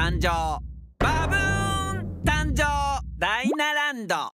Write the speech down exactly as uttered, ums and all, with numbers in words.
誕生。バブーン誕生。ダイナランド。